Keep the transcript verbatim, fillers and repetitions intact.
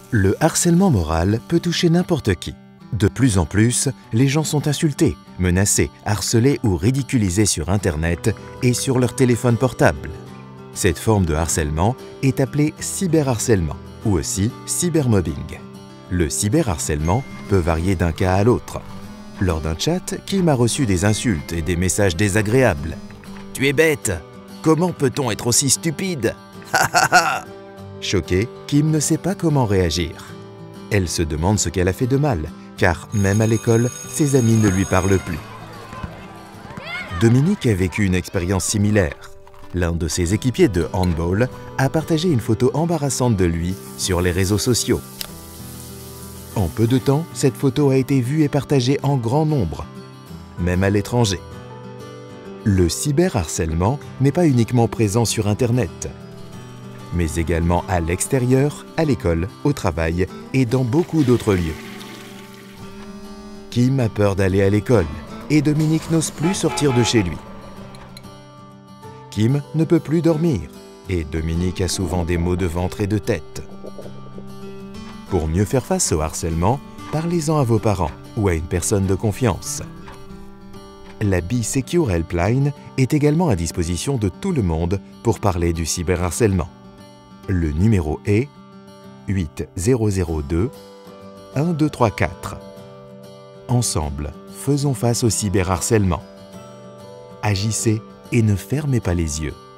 Le harcèlement moral peut toucher n'importe qui. De plus en plus, les gens sont insultés, menacés, harcelés ou ridiculisés sur Internet et sur leur téléphone portable. Cette forme de harcèlement est appelée cyberharcèlement ou aussi cybermobbing. Le cyberharcèlement peut varier d'un cas à l'autre. Lors d'un chat, Kim a reçu des insultes et des messages désagréables. « Tu es bête! Comment peut-on être aussi stupide? Ha ha ha !» Choquée, Kim ne sait pas comment réagir. Elle se demande ce qu'elle a fait de mal, car même à l'école, ses amis ne lui parlent plus. Dominique a vécu une expérience similaire. L'un de ses équipiers de handball a partagé une photo embarrassante de lui sur les réseaux sociaux. En peu de temps, cette photo a été vue et partagée en grand nombre, même à l'étranger. Le cyberharcèlement n'est pas uniquement présent sur Internet, mais également à l'extérieur, à l'école, au travail et dans beaucoup d'autres lieux. Kim a peur d'aller à l'école et Dominique n'ose plus sortir de chez lui. Kim ne peut plus dormir et Dominique a souvent des maux de ventre et de tête. Pour mieux faire face au harcèlement, parlez-en à vos parents ou à une personne de confiance. La Be Secure Helpline est également à disposition de tout le monde pour parler du cyberharcèlement. Le numéro est huit zéro zéro deux un deux trois quatre. Ensemble, faisons face au cyberharcèlement. Agissez et ne fermez pas les yeux.